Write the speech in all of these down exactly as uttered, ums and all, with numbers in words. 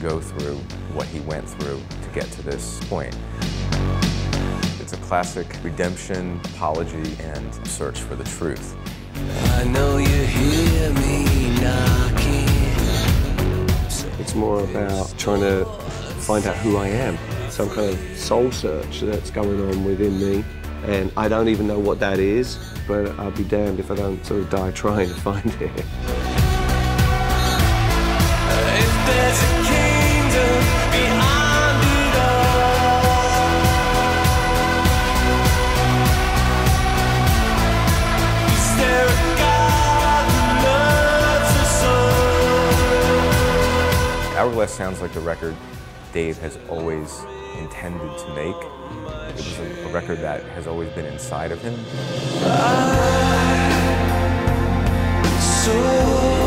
go through what he went through to get to this point. It's a classic redemption, apology, and search for the truth. I know you hear me knocking. It's more about trying to find out who I am, some kind of soul search that's going on within me, and I don't even know what that is, but I'll be damned if I don't sort of die trying to find it. If there's a kingdom beyond it all, is there a God who loves us all? Hourglass sounds like the record Dave has always intended to make. It was a, a record that has always been inside of him. I saw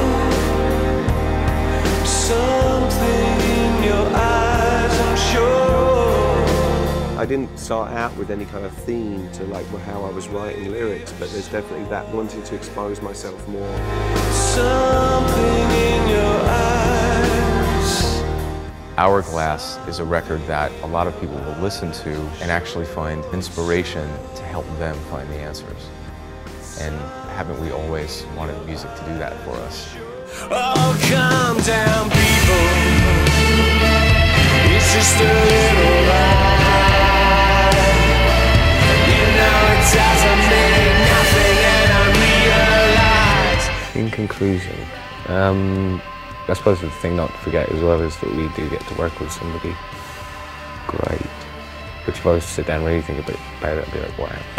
something in your eyes, I'm sure. I didn't start out with any kind of theme to like how I was writing lyrics, but there's definitely that wanting to expose myself more. Something in your eyes. Hourglass is a record that a lot of people will listen to and actually find inspiration to help them find the answers. And haven't we always wanted music to do that for us? Oh, calm down, people. It's just a little ride. You know it doesn't mean nothing, and I realize. In conclusion, um, I suppose the thing not to forget as well is that we do get to work with somebody great. Which if I was to sit down and really think about it, I'd be like, wow.